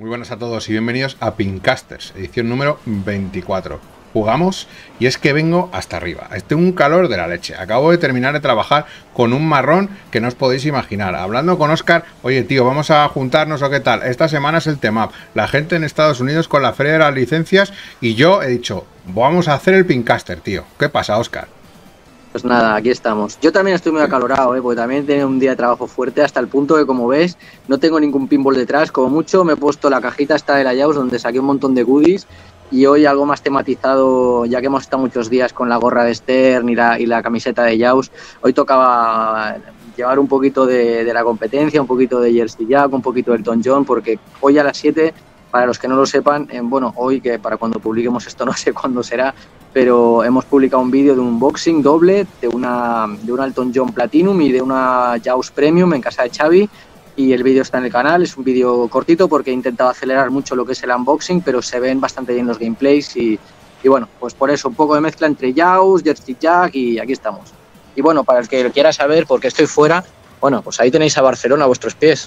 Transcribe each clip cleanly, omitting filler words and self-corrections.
Muy buenas a todos y bienvenidos a Pincasters, edición número 24. Jugamos y es que vengo hasta arriba. Tengo un calor de la leche. Acabo de terminar de trabajar con un marrón que no os podéis imaginar. Hablando con Óscar, oye tío, vamos a juntarnos o qué tal. Esta semana es el TEMAP. La gente en Estados Unidos con la feria de las licencias y yo he dicho, vamos a hacer el Pincaster, tío. ¿Qué pasa, Óscar? Pues nada, aquí estamos. Yo también estoy muy acalorado, porque también he tenido un día de trabajo fuerte, hasta el punto que, como ves, no tengo ningún pinball detrás. Como mucho me he puesto la cajita esta de la Jaws, donde saqué un montón de goodies, y hoy algo más tematizado, ya que hemos estado muchos días con la gorra de Stern y la camiseta de Jaws. Hoy tocaba llevar un poquito de la competencia, un poquito de Jersey Jack, un poquito de Elton John, porque hoy a las 7, para los que no lo sepan, bueno, hoy, que para cuando publiquemos esto no sé cuándo será, pero hemos publicado un vídeo de un unboxing doble de una Elton John Platinum y de una Jaws Premium en casa de Xavi, y el vídeo está en el canal. Es un vídeo cortito porque he intentado acelerar mucho lo que es el unboxing, pero se ven bastante bien los gameplays y bueno, pues por eso un poco de mezcla entre Jaws, Jersey Jack, y aquí estamos. Y bueno, para el que quiera saber por qué estoy fuera, bueno, pues ahí tenéis a Barcelona a vuestros pies.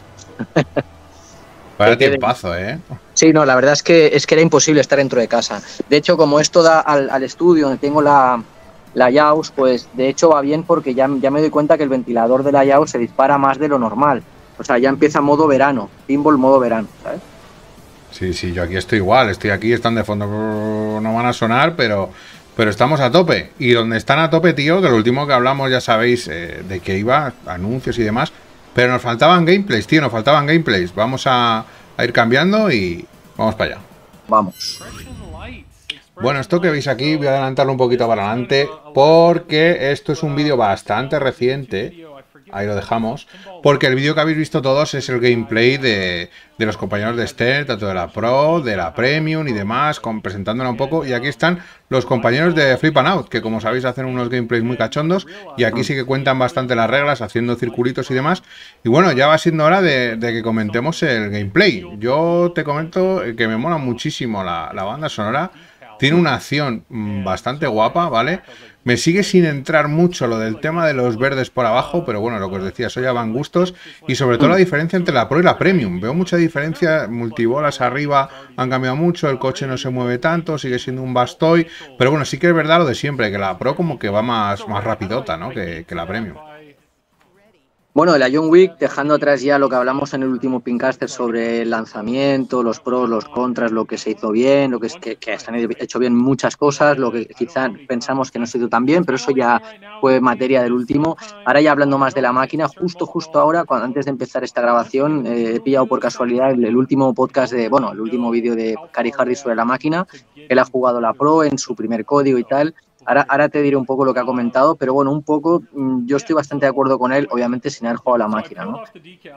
Vaya tiempazo, ¿eh? Sí, no, la verdad es que era imposible estar dentro de casa. De hecho, como esto da al estudio donde tengo la Jaws, pues de hecho va bien porque ya me doy cuenta que el ventilador de la Jaws se dispara más de lo normal. O sea, ya empieza modo verano, pinball modo verano, ¿sabes? Sí, yo aquí estoy igual, estoy aquí, están de fondo, no van a sonar, pero estamos a tope. Y donde están a tope, tío, que lo último que hablamos ya sabéis de que iba, anuncios y demás, pero nos faltaban gameplays, tío, nos faltaban gameplays. Vamos a ir cambiando y vamos para allá. Vamos. Bueno, esto que veis aquí voy a adelantarlo un poquito para adelante porque esto es un vídeo bastante reciente. Ahí lo dejamos, porque el vídeo que habéis visto todos es el gameplay de los compañeros de Stern, tanto de la Pro, de la Premium y demás, presentándola un poco. Y aquí están los compañeros de Flip and Out, que como sabéis hacen unos gameplays muy cachondos, y aquí sí que cuentan bastante las reglas, haciendo circulitos y demás. Y bueno, ya va siendo hora de que comentemos el gameplay. Yo te comento que me mola muchísimo la banda sonora. Tiene una acción bastante guapa, ¿vale? Me sigue sin entrar mucho lo del tema de los verdes por abajo, pero bueno, lo que os decía, eso ya van gustos. Y sobre todo la diferencia entre la Pro y la Premium. Veo mucha diferencia, multibolas arriba han cambiado mucho, el coche no se mueve tanto, sigue siendo un Bastoy. Pero bueno, sí que es verdad lo de siempre, que la Pro como que va más rapidota, ¿no? Que la Premium. Bueno, de la John Wick, dejando atrás ya lo que hablamos en el último Pincaster sobre el lanzamiento, los pros, los contras, lo que se hizo bien, lo que se han hecho bien muchas cosas, lo que quizá pensamos que no se hizo tan bien, pero eso ya fue materia del último. Ahora ya hablando más de la máquina, justo ahora, antes de empezar esta grabación, he pillado por casualidad el último podcast el último vídeo de Cary Harris sobre la máquina. Él ha jugado la Pro en su primer código y tal. Ahora te diré un poco lo que ha comentado, pero bueno, un poco yo estoy bastante de acuerdo con él, obviamente sin haber jugado a la máquina, ¿no?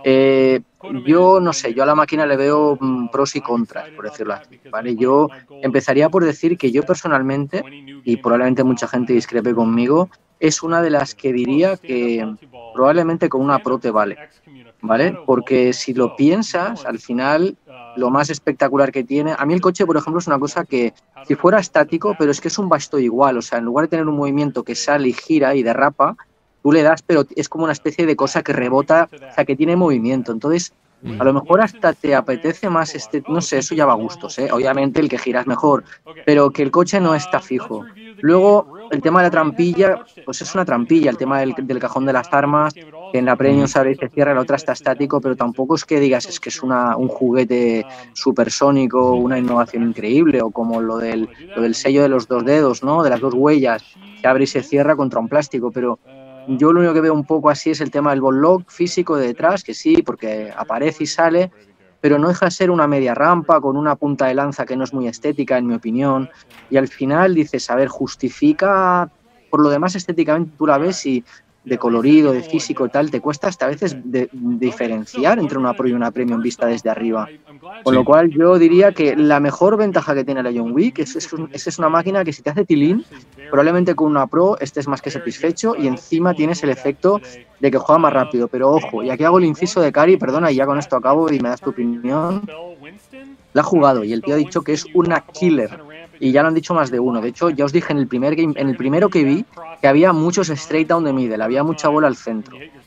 Yo no sé, yo a la máquina le veo pros y contras, por decirlo así, ¿vale? Yo empezaría por decir que yo personalmente, y probablemente mucha gente discrepe conmigo, es una de las que diría que probablemente con una Pro te vale, ¿vale? Porque si lo piensas, al final lo más espectacular que tiene, a mí el coche, por ejemplo, es una cosa que si fuera estático, pero es que es un Bastoy igual, o sea, en lugar de tener un movimiento que sale y gira y derrapa, tú le das, pero es como una especie de cosa que rebota, o sea, que tiene movimiento. Entonces, a lo mejor hasta te apetece más no sé, eso ya va a gustos, ¿eh? Obviamente el que gira es mejor, pero que el coche no está fijo. Luego, el tema de la trampilla, pues es una trampilla, el tema del cajón de las armas, que en la Premium sabréis que cierra, la otra está estático, pero tampoco es que digas es que es un juguete supersónico, una innovación increíble, o como lo del sello de los dos dedos, ¿no? De las dos huellas, que abre y se cierra contra un plástico, pero yo lo único que veo un poco así es el tema del ball lock físico de detrás, que sí, porque aparece y sale, pero no deja de ser una media rampa con una punta de lanza que no es muy estética, en mi opinión. Y al final dices, a ver, justifica, por lo demás estéticamente tú la ves y de colorido, de físico y tal, te cuesta hasta a veces diferenciar entre una Pro y una Premium vista desde arriba. Con lo cual yo diría que la mejor ventaja que tiene la John Wick es una máquina que si te hace tilín, probablemente con una Pro estés más que satisfecho y encima tienes el efecto de que juega más rápido. Pero ojo, y aquí hago el inciso de Cary, perdona, y ya con esto acabo y me das tu opinión. La ha jugado y el tío ha dicho que es una killer. Y ya lo han dicho más de uno. De hecho, ya os dije en el primero que vi que había muchos straight down de middle, había mucha bola al centro.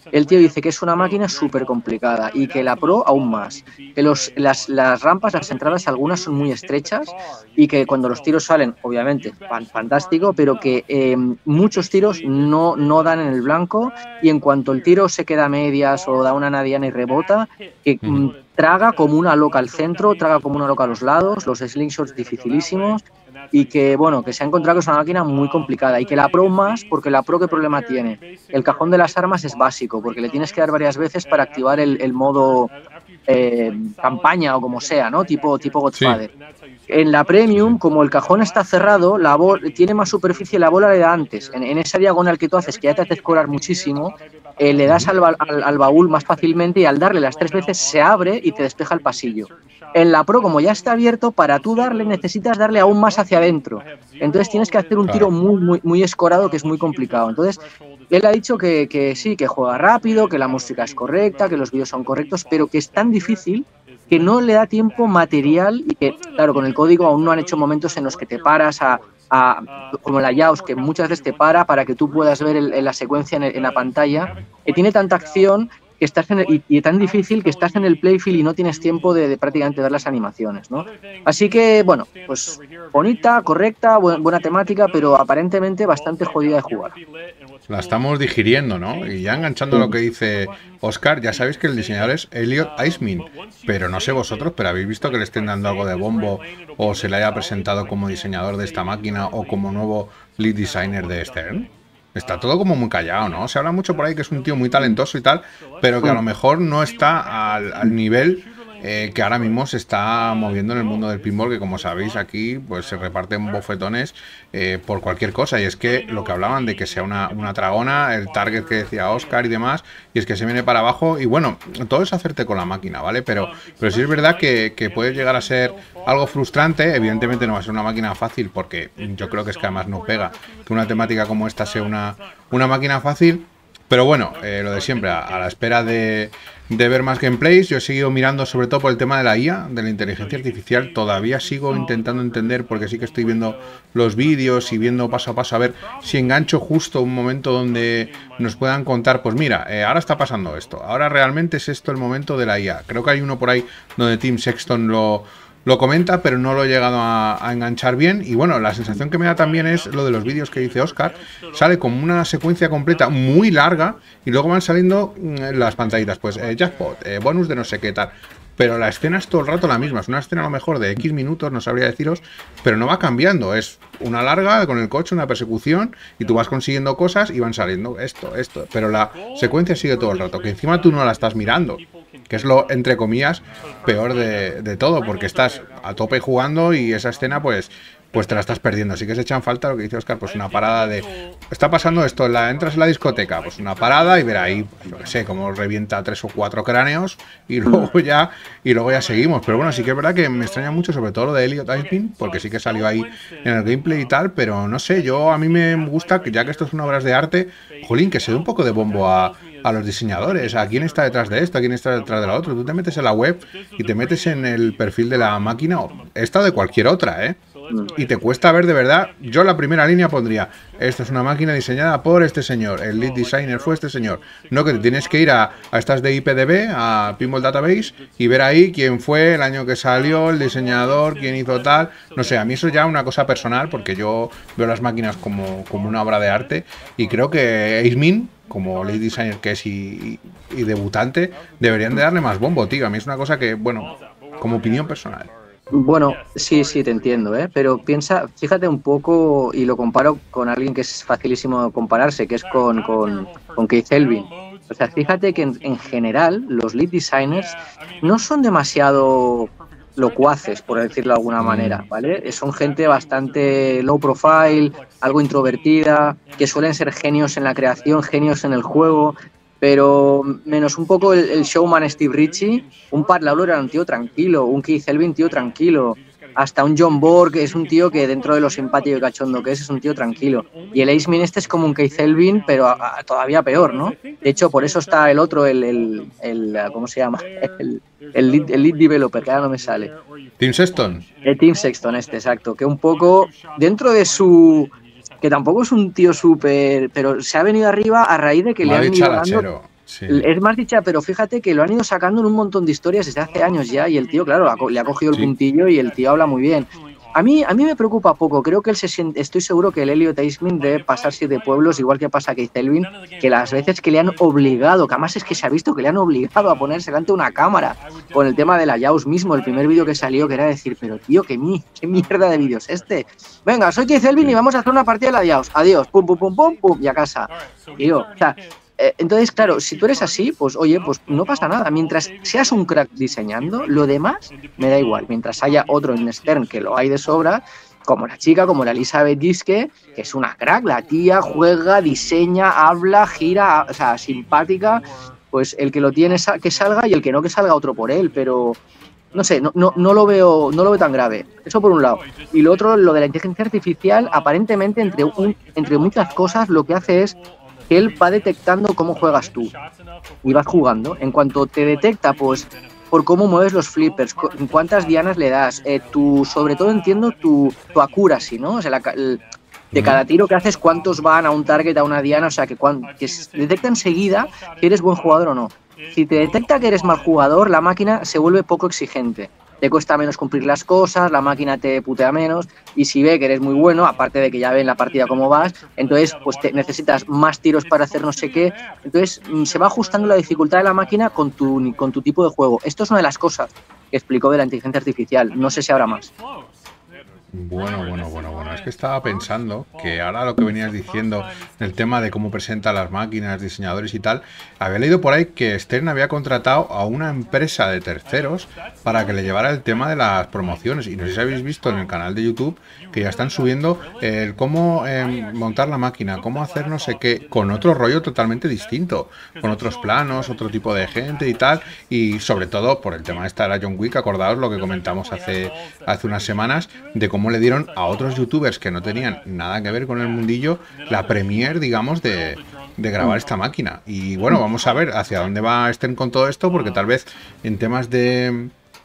el tío dice que es una máquina súper complicada y que la Pro aún más. Que las rampas, las entradas, algunas son muy estrechas y que cuando los tiros salen, obviamente, fantástico, pero que muchos tiros no dan en el blanco y en cuanto el tiro se queda a medias o da una nadiana y rebota, que traga como una loca al centro, traga como una loca a los lados, los slingshots dificilísimos y que, bueno, que se ha encontrado que es una máquina muy complicada y que la Pro más, porque la Pro, ¿qué problema tiene? El cajón de las armas es básico, porque le tienes que dar varias veces para activar el modo campaña o como sea, ¿no? Tipo Godfather. Sí. En la Premium, como el cajón está cerrado, tiene más superficie, la bola le da antes. En esa diagonal que tú haces, que ya te haces colar muchísimo, le das al baúl más fácilmente y al darle las 3 veces se abre y te despeja el pasillo. En la Pro, como ya está abierto, para tú darle necesitas darle aún más hacia adentro. Entonces tienes que hacer un tiro muy escorado, que es muy complicado. Entonces, él ha dicho que sí, que juega rápido, que la música es correcta, que los vídeos son correctos, pero que es tan difícil que no le da tiempo material y que, claro, con el código aún no han hecho momentos en los que te paras como la Yaos, que muchas veces te para que tú puedas ver la secuencia en la pantalla, que tiene tanta acción que estás y tan difícil que estás en el playfield y no tienes tiempo de prácticamente ver las animaciones, ¿no? Así que, bueno, pues bonita, correcta, buena temática, pero aparentemente bastante jodida de jugar. La estamos digiriendo, ¿no? Y ya enganchando lo que dice Oscar, ya sabéis que el diseñador es Elliot Eismin, pero no sé vosotros, pero habéis visto que le estén dando algo de bombo o se le haya presentado como diseñador de esta máquina o como nuevo lead designer de Stern. Está todo como muy callado, ¿no? Se habla mucho por ahí que es un tío muy talentoso y tal, pero que a lo mejor no está al nivel que ahora mismo se está moviendo en el mundo del pinball, que como sabéis aquí pues se reparten bofetones por cualquier cosa, y es que lo que hablaban de que sea una tragona, el target que decía Oscar y demás, y es que se viene para abajo, y bueno, todo es hacerte con la máquina, ¿vale? Pero sí es verdad que puede llegar a ser algo frustrante. Evidentemente no va a ser una máquina fácil, porque yo creo que es que además no pega que una temática como esta sea una máquina fácil. Pero bueno, lo de siempre, a la espera de ver más gameplays. Yo he seguido mirando sobre todo por el tema de la IA, de la inteligencia artificial. Todavía sigo intentando entender, porque sí que estoy viendo los vídeos y viendo paso a paso a ver si engancho justo un momento donde nos puedan contar, pues mira, ahora está pasando esto, ahora realmente es esto el momento de la IA. Creo que hay uno por ahí donde Tim Sexton lo comenta, pero no lo he llegado a enganchar bien. Y bueno, la sensación que me da también es lo de los vídeos que dice Oscar. Sale como una secuencia completa muy larga y luego van saliendo las pantallitas, pues jackpot, bonus de no sé qué tal. Pero la escena es todo el rato la misma. Es una escena a lo mejor de X minutos, no sabría deciros, pero no va cambiando. Es una larga con el coche, una persecución, y tú vas consiguiendo cosas y van saliendo esto. Pero la secuencia sigue todo el rato, que encima tú no la estás mirando, que es lo, entre comillas, peor de todo, porque estás a tope jugando y esa escena pues te la estás perdiendo. Así que se echan falta, lo que dice Oscar, pues una parada de... Está pasando esto, entras en la discoteca, pues una parada y ver ahí, yo qué sé, cómo revienta 3 o 4 cráneos y luego ya seguimos. Pero bueno, sí que es verdad que me extraña mucho, sobre todo lo de Elliot Eismin, porque sí que salió ahí en el gameplay y tal, pero no sé, a mí me gusta que, ya que esto es una obra de arte, jolín, que se dé un poco de bombo a los diseñadores, a quién está detrás de esto, a quién está detrás de la otra. Tú te metes en la web y te metes en el perfil de la máquina, o esta de cualquier otra, y te cuesta ver de verdad. Yo la primera línea pondría: esta es una máquina diseñada por este señor, el lead designer fue este señor. No que te tienes que ir a estas de IPDB, a Pinball Database, y ver ahí quién fue el año que salió, el diseñador, quién hizo tal. No sé, a mí eso es ya una cosa personal, porque yo veo las máquinas como una obra de arte, y creo que Eismin, como lead designer que es y debutante, deberían de darle más bombo, tío. A mí es una cosa que, bueno, como opinión personal. Bueno, sí, te entiendo, pero fíjate un poco, y lo comparo con alguien que es facilísimo compararse, que es con Keith Elvin. O sea, fíjate que en general los lead designers no son demasiado locuaces, por decirlo de alguna manera, ¿vale? Son gente bastante low profile, algo introvertida, que suelen ser genios en la creación, genios en el juego, pero menos un poco el showman Steve Ritchie. Un Pat Lawlor era un tío tranquilo, un Keith Elvin tío tranquilo, hasta un John Borg, que es un tío que dentro de lo simpático y cachondo que es un tío tranquilo. Y el Eismin es como un Keith Elvin, pero todavía peor, ¿no? De hecho, por eso está el otro, ¿cómo se llama? El lead developer, que ahora no me sale. Tim Sexton. El Tim Sexton exacto, que un poco dentro de que tampoco es un tío súper, pero se ha venido arriba a raíz de que le han ido dando... Sí. Es más dicha, pero fíjate que lo han ido sacando en un montón de historias desde hace años ya y el tío, claro, le ha cogido el puntillo y el tío habla muy bien. A mí me preocupa poco, creo que él se siente, estoy seguro que el Elliot Eisman debe pasarse de pueblos, igual que pasa a Keith Elvin, que las veces que le han obligado, que además es que se ha visto que le han obligado a ponerse delante de una cámara, con el tema de la Yaus mismo, el primer vídeo que salió, que era decir, pero tío, ¿qué mierda de vídeo es este? Venga, soy Keith Elvin y vamos a hacer una partida de la Yaus, adiós, pum, pum, pum, pum, pum, y a casa. Tío, o sea, entonces, claro, si tú eres así, pues oye, pues no pasa nada. Mientras seas un crack diseñando, lo demás me da igual. Mientras haya otro en Stern, que lo hay de sobra, como la chica, como la Elizabeth Giske, que es una crack, la tía juega, diseña, habla, gira, o sea, simpática, pues el que lo tiene que salga y el que no, que salga otro por él, pero no sé, no lo veo tan grave. Eso por un lado. Y lo otro, lo de la inteligencia artificial, aparentemente entre muchas cosas, lo que hace es que él va detectando cómo juegas tú y vas jugando. En cuanto te detecta, pues, por cómo mueves los flippers, cuántas dianas le das, sobre todo entiendo tu accuracy, ¿no? O sea, de cada tiro que haces, cuántos van a un target, a una diana, o sea, que detecta enseguida si eres buen jugador o no. Si te detecta que eres mal jugador, la máquina se vuelve poco exigente. Te cuesta menos cumplir las cosas, la máquina te putea menos, y si ve que eres muy bueno, aparte de que ya ve en la partida cómo vas, entonces pues necesitas más tiros para hacer no sé qué, entonces se va ajustando la dificultad de la máquina con tu tipo de juego. Esto es una de las cosas que explicó de la inteligencia artificial, no sé si habrá más. Bueno, es que estaba pensando que ahora lo que venías diciendo, el tema de cómo presenta las máquinas, diseñadores y tal, había leído por ahí que Stern había contratado a una empresa de terceros para que le llevara el tema de las promociones, y no sé si habéis visto en el canal de YouTube que ya están subiendo el cómo montar la máquina, cómo hacer no sé qué, con otro rollo totalmente distinto, con otros planos, otro tipo de gente y tal, y sobre todo por el tema de esta de la John Wick, acordaos lo que comentamos hace unas semanas, de cómo le dieron a otros youtubers que no tenían nada que ver con el mundillo la premier, digamos, de grabar esta máquina. Y bueno, vamos a ver hacia dónde va Stern con todo esto, porque tal vez en temas de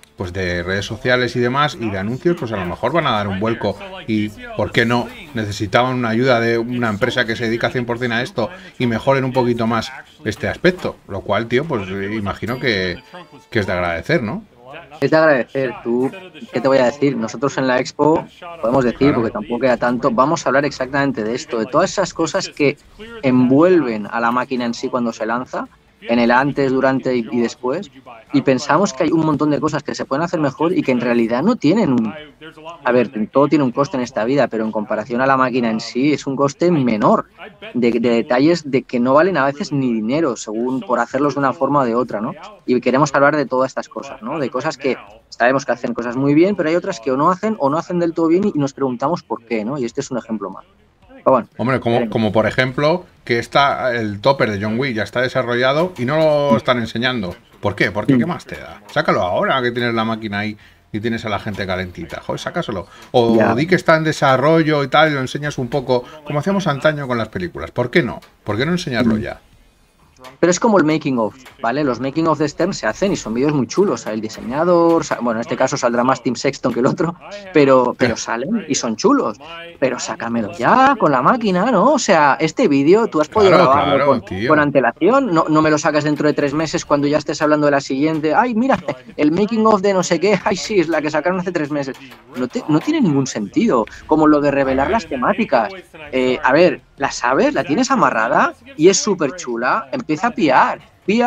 redes sociales y demás y de anuncios, pues a lo mejor van a dar un vuelco, y ¿por qué no? Necesitaban una ayuda de una empresa que se dedica 100% a esto y mejoren un poquito más este aspecto, lo cual, tío, pues imagino que es de agradecer, ¿no? Es de agradecer. Tú, ¿qué te voy a decir? Nosotros en la Expo podemos decir, porque tampoco queda tanto, vamos a hablar exactamente de esto, de todas esas cosas que envuelven a la máquina en sí cuando se lanza, en el antes, durante y después, y pensamos que hay un montón de cosas que se pueden hacer mejor y que en realidad no tienen a ver, todo tiene un coste en esta vida, pero en comparación a la máquina en sí es un coste menor, de detalles de que no valen a veces ni dinero, según por hacerlos de una forma o de otra, ¿no? Y queremos hablar de todas estas cosas, ¿no? De cosas que sabemos que hacen cosas muy bien, pero hay otras que o no hacen del todo bien y nos preguntamos por qué, ¿no? Y este es un ejemplo más. Bueno, hombre, como por ejemplo que el topper de John Wick ya está desarrollado y no lo están enseñando. ¿Por qué? Porque ¿qué más te da? Sácalo ahora que tienes la máquina ahí y tienes a la gente calentita. Joder, sácaselo. O di que está en desarrollo y tal, y lo enseñas un poco como hacíamos antaño con las películas. ¿Por qué no? ¿Por qué no enseñarlo ya? Pero es como el making of, ¿vale? Los making of de Stern se hacen y son vídeos muy chulos. El diseñador, bueno, en este caso saldrá más Tim Sexton que el otro, pero salen y son chulos. Pero sácamelo ya con la máquina, ¿no? O sea, este vídeo tú has podido grabarlo con antelación. No me lo sacas dentro de 3 meses cuando ya estés hablando de la siguiente. Ay, mira, el making of de no sé qué. Ay, sí, es la que sacaron hace 3 meses. No tiene ningún sentido. Como lo de revelar las temáticas. A ver, ¿la sabes? ¿La tienes amarrada? Y es súper chula. Empieza a pía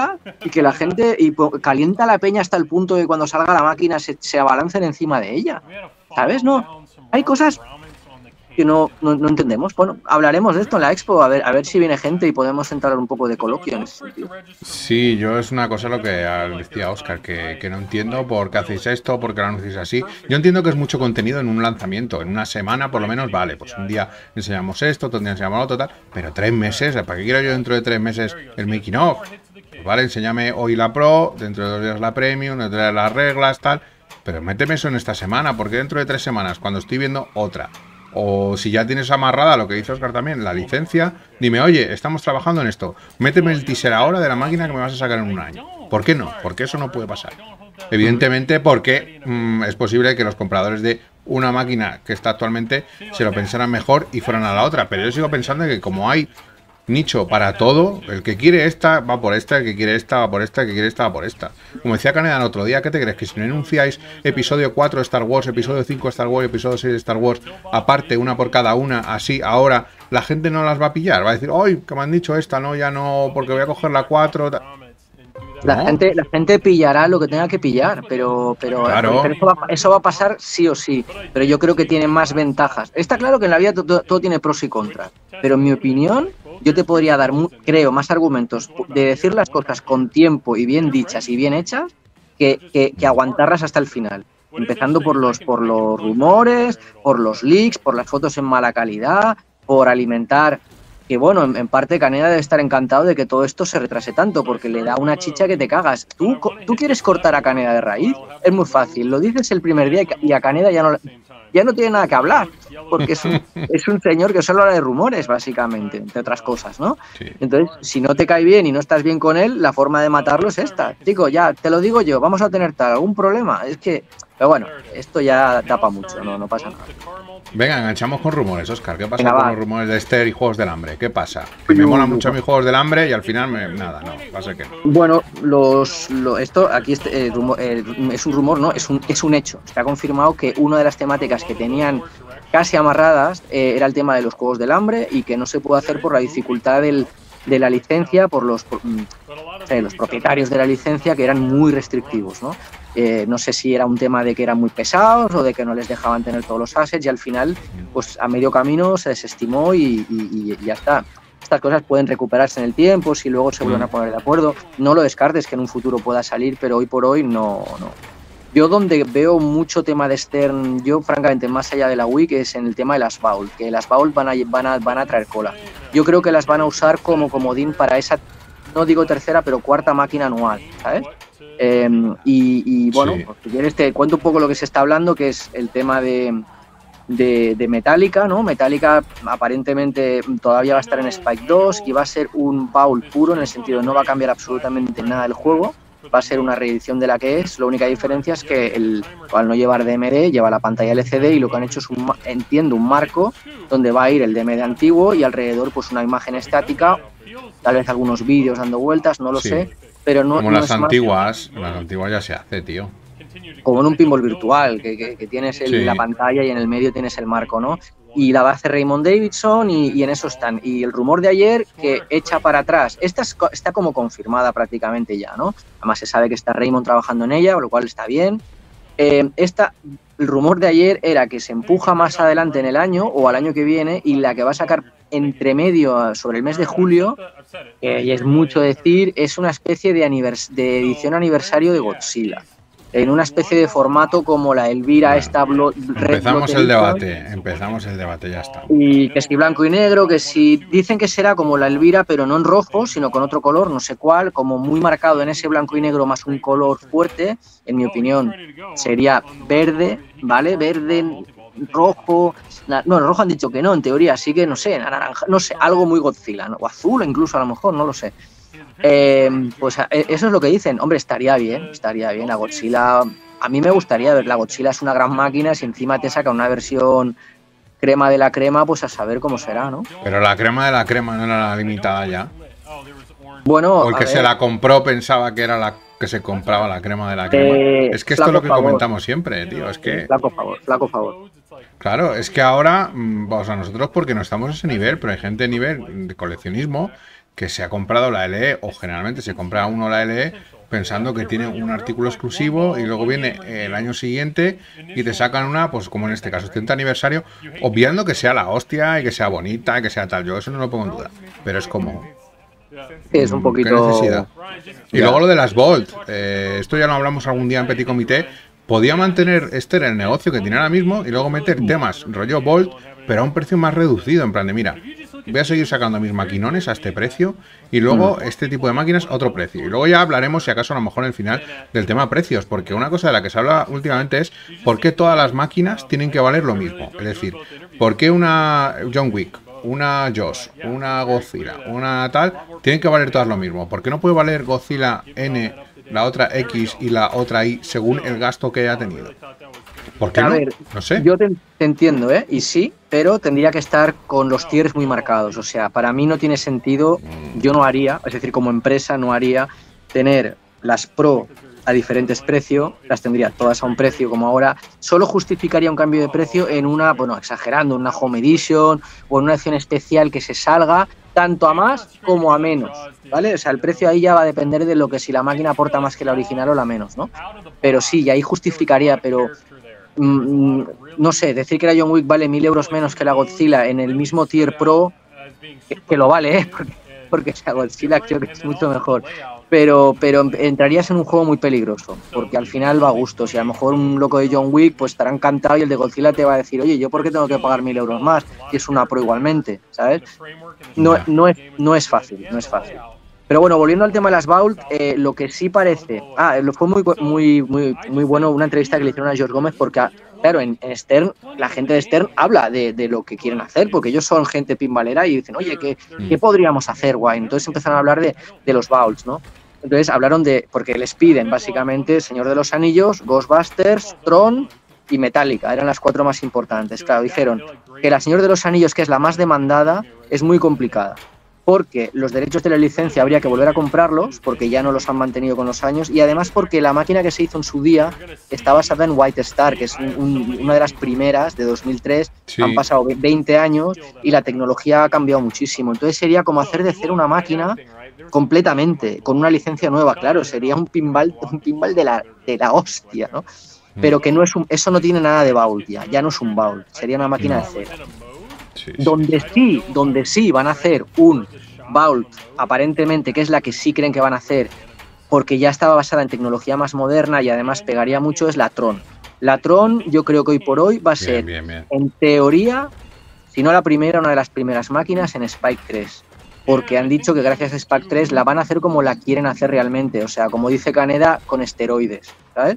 y que la gente calienta la peña hasta el punto de cuando salga la máquina se abalancen encima de ella. ¿Sabes? No. Hay cosas que no entendemos. Bueno, hablaremos de esto en la Expo, a ver si viene gente y podemos entrar un poco de coloquio en ese sentido. Sí, yo es una cosa lo que decía Óscar, que no entiendo por qué hacéis esto, por qué lo anunciáis así. Yo entiendo que es mucho contenido en un lanzamiento, en una semana por lo menos, vale, pues un día enseñamos esto, otro día enseñamos lo otro, tal, pero 3 meses, ¿para qué quiero yo dentro de 3 meses el making of? Pues vale, enséñame hoy la Pro, dentro de 2 días la Premium, dentro de las reglas, tal, pero méteme eso en esta semana, porque dentro de 3 semanas, cuando estoy viendo otra, o si ya tienes amarrada lo que dice Óscar también, la licencia, dime, oye, estamos trabajando en esto, méteme el teaser ahora de la máquina que me vas a sacar en un año. ¿Por qué no? Porque eso no puede pasar. Evidentemente porque es posible que los compradores de una máquina que está actualmente se lo pensaran mejor y fueran a la otra, pero yo sigo pensando que como hay nicho para todo. El que quiere esta va por esta, el que quiere esta va por esta, el que quiere esta va por esta. Como decía Caneda el otro día, ¿qué te crees? Que si no anunciáis episodio 4 de Star Wars, episodio 5 de Star Wars, episodio 6 de Star Wars, aparte, una por cada una, así, ahora, la gente no las va a pillar. Va a decir, ¡ay, que me han dicho esta! No, ya no, porque voy a coger la 4. La gente pillará lo que tenga que pillar, pero claro. Eso va a pasar sí o sí. Pero yo creo que tiene más ventajas. Está claro que en la vida todo tiene pros y contras, pero en mi opinión, yo te podría dar, creo, más argumentos de decir las cosas con tiempo y bien dichas y bien hechas que aguantarlas hasta el final. Empezando por los rumores, por los leaks, por las fotos en mala calidad, por alimentar. Que bueno, en parte Caneda debe estar encantado de que todo esto se retrase tanto, porque le da una chicha que te cagas. ¿Tú quieres cortar a Caneda de raíz? Es muy fácil, lo dices el primer día y a Caneda ya no tiene nada que hablar, porque es un señor que solo habla de rumores, básicamente, entre otras cosas, ¿no? Sí. Entonces, si no te cae bien y no estás bien con él, la forma de matarlo es esta. Chico, ya, te lo digo yo, vamos a tener algún problema. Es que, pero bueno, esto ya tapa mucho, no pasa nada. Venga, enganchamos con rumores, Óscar. ¿Qué pasa con los rumores de Esther y Juegos del Hambre? ¿Qué pasa? Que me mola mucho a mis Juegos del Hambre y al final nada, no, pasa que no. Bueno, esto aquí es un rumor, ¿no? Es un hecho. Está confirmado que una de las temáticas que tenían casi amarradas era el tema de los Juegos del Hambre y que no se puede hacer por la dificultad de la licencia, por los propietarios de la licencia, que eran muy restrictivos, ¿no? No sé si era un tema de que eran muy pesados o de que no les dejaban tener todos los assets, y al final, pues a medio camino se desestimó y ya está. Estas cosas pueden recuperarse en el tiempo si luego se vuelven a poner de acuerdo. No lo descartes que en un futuro pueda salir, pero hoy por hoy no. Yo donde veo mucho tema de Stern, yo francamente más allá de la Wii, es en el tema de las Vault, que las Vault van a traer cola. Yo creo que las van a usar como comodín para esa, no digo tercera, pero cuarta máquina anual, ¿sabes? Bueno, sí. pues, si quieres te cuento un poco lo que se está hablando, que es el tema de Metallica, ¿no? Metallica aparentemente todavía va a estar en Spike 2 y va a ser un Vault puro, en el sentido de no va a cambiar absolutamente nada el juego. Va a ser una reedición de la que es. La única diferencia es que al no llevar DMD, lleva la pantalla LCD, y lo que han hecho es un marco donde va a ir el DMD antiguo y alrededor pues una imagen estática, tal vez algunos vídeos dando vueltas, no lo sé, pero no. Como las antiguas ya se hace, tío. Como en un pinball virtual, que tienes la pantalla y en el medio tienes el marco, ¿no? Y la va a hacer Raymond Davidson y en eso están. Y el rumor de ayer, que echa para atrás, esta está como confirmada prácticamente ya, ¿no? Además se sabe que está Raymond trabajando en ella, lo cual está bien. El rumor de ayer era que se empuja más adelante en el año o al año que viene, y la que va a sacar entre medio sobre el mes de julio, y es mucho decir, es una especie de edición aniversario de Godzilla, en una especie de formato como la Elvira, bueno, empezamos el debate, ya está. Y que si blanco y negro, que si dicen que será como la Elvira, pero no en rojo, sino con otro color, no sé cuál, como muy marcado en ese blanco y negro más un color fuerte. En mi opinión sería verde, ¿vale? Verde, rojo. No, el rojo han dicho que no, en teoría, así que no sé, naranja, no sé, algo muy Godzilla, ¿no? O azul incluso, a lo mejor, no lo sé. Pues eso es lo que dicen. Hombre, estaría bien la Godzilla. A mí me gustaría ver, la Godzilla es una gran máquina, si encima te saca una versión crema de la crema, pues a saber cómo será, ¿no? Pero la crema de la crema no era la limitada ya. Bueno, o el que se la compró pensaba que era la que se compraba la crema de la crema. Es que esto es lo que comentamos siempre, tío. Es que flaco favor. Claro, es que ahora, o sea, nosotros porque no estamos a ese nivel, pero hay gente de nivel de coleccionismo que se ha comprado la LE, o generalmente se compra uno la LE pensando que tiene un artículo exclusivo, y luego viene el año siguiente y te sacan una, pues como en este caso, 70 aniversario, obviando que sea la hostia y que sea bonita y que sea tal. Yo eso no lo pongo en duda, pero es como... es un poquito... ¿Qué necesidad? Y luego lo de las Vault, esto ya lo hablamos algún día en Petit Comité. Podía mantener el negocio que tiene ahora mismo y luego meter temas rollo Vault, pero a un precio más reducido, en plan de, mira, voy a seguir sacando mis maquinones a este precio y luego este tipo de máquinas a otro precio. Y luego ya hablaremos, si acaso, a lo mejor en el final, del tema precios, porque una cosa de la que se habla últimamente es por qué todas las máquinas tienen que valer lo mismo. Es decir, por qué una John Wick, una Joss, una Godzilla, una tal, tienen que valer todas lo mismo. ¿Por qué no puede valer Godzilla N, la otra X y la otra Y según el gasto que haya tenido? ¿Por qué A no? ver, No sé. yo te entiendo, ¿eh? Y sí, pero tendría que estar con los tiers muy marcados. O sea, para mí no tiene sentido, yo no haría, es decir, como empresa no haría tener las Pro a diferentes precios, las tendría todas a un precio como ahora. Solo justificaría un cambio de precio en una, bueno, exagerando, una Home Edition o en una edición especial que se salga tanto a más como a menos, ¿vale? O sea, el precio ahí ya va a depender de lo que si la máquina aporta más que la original o la menos, ¿no? Pero sí, y ahí justificaría, pero no sé, decir que la John Wick vale 1.000 euros menos que la Godzilla en el mismo tier Pro, que lo vale, ¿eh? Porque la Godzilla creo que es mucho mejor. Pero entrarías en un juego muy peligroso, porque al final va a gustos. Y a lo mejor un loco de John Wick pues estará encantado y el de Godzilla te va a decir, oye, ¿yo por qué tengo que pagar 1.000 euros más? Y es una Pro igualmente, ¿sabes? No es fácil, no es fácil. Pero bueno, volviendo al tema de las Vault, lo que sí parece... fue muy bueno una entrevista que le hicieron a George Gómez porque, claro, en Stern, la gente de Stern habla de lo que quieren hacer, porque ellos son gente pinbalera y dicen, oye, ¿qué podríamos hacer, guay? Entonces empezaron a hablar de los Vaults, ¿no? Entonces hablaron porque les piden básicamente Señor de los Anillos, Ghostbusters, Tron y Metallica, eran las 4 más importantes. Claro, dijeron que la Señor de los Anillos, que es la más demandada, es muy complicada, porque los derechos de la licencia habría que volver a comprarlos, porque ya no los han mantenido con los años, y además porque la máquina que se hizo en su día está basada en White Star, que es una de las primeras, de 2003, sí. Han pasado 20 años y la tecnología ha cambiado muchísimo, entonces sería como hacer de cero una máquina completamente, con una licencia nueva, claro, sería un pinball de la hostia, ¿no? Pero que no es eso no tiene nada de Vault ya no es un Vault, sería una máquina de cero. Sí. Donde sí van a hacer un Vault, aparentemente, que es la que sí creen que van a hacer, porque ya estaba basada en tecnología más moderna y además pegaría mucho, es la Tron. La Tron, yo creo que hoy por hoy va a ser, en teoría, si no la primera, una de las primeras máquinas en Spike 3. Porque han dicho que gracias a Spike 3 la van a hacer como la quieren hacer realmente. O sea, como dice Caneda, con esteroides, ¿sabes?